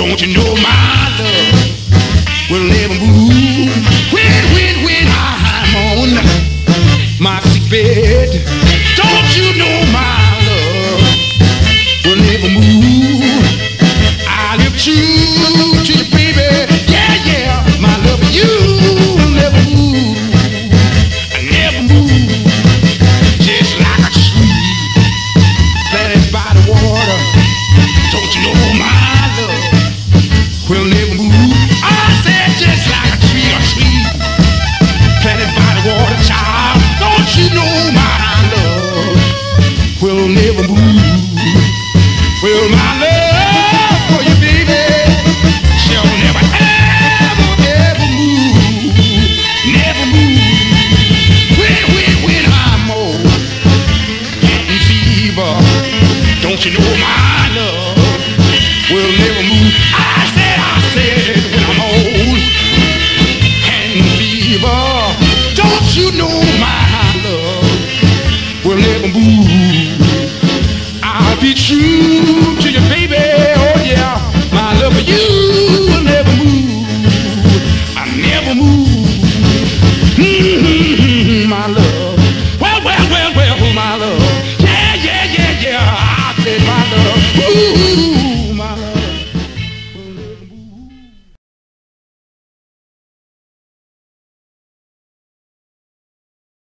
Don't you know my love will never move when I'm on my sick bed? Don't you know my love will never move? I live true to you, baby. Yeah, yeah, my love for you will never move. I never move. Just like a tree planted by the water. Don't you know my love will never move? I said just like a tree planted by the water, child. Don't you know my love will never move? Well, my love for you, baby, shall never, ever, ever move. Never move. When I'm old, getting fever, don't you know my love will never move? I said, when I'm old and fever, don't you know my love will never move? I'll be true to you, baby. Oh yeah, my love for you will never move. I never move. My love. Well, my love.